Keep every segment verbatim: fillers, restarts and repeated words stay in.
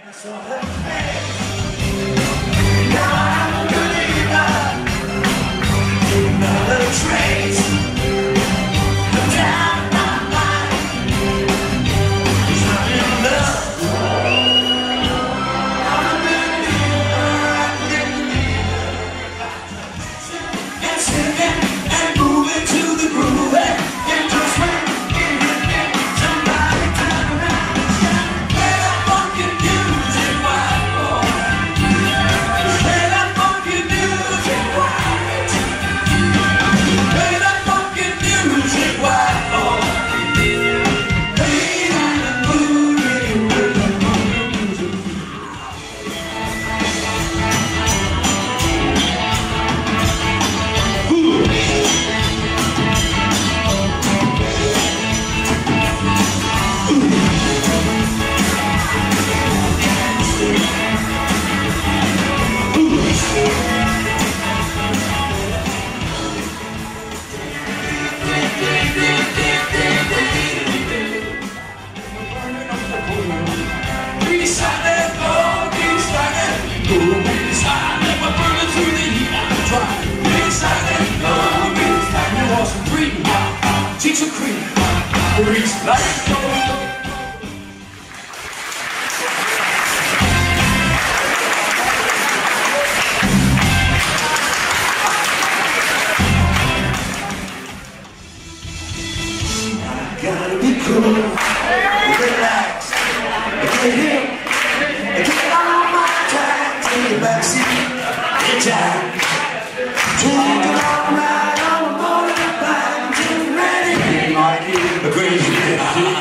Gotta be cool, relax, get him, get all my time, take the backseat, get time. Take it all right on the morning bike, get ready, like you, a crazy kid.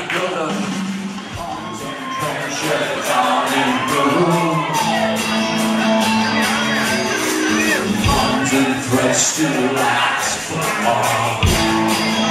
Arms and pressure, all in bloom. Arms and press to last for all.